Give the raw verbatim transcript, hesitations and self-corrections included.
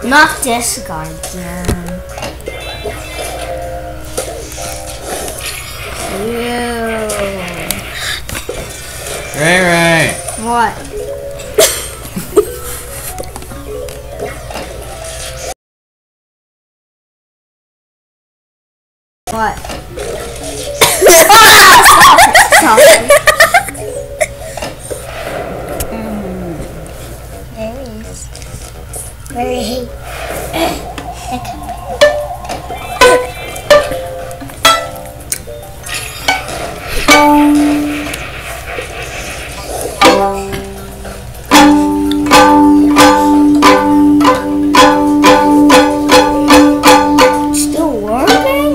Knock this guy down. Ew. Ray Ray. What? What? Stop it. Mm. There he is. Where is he? Still working?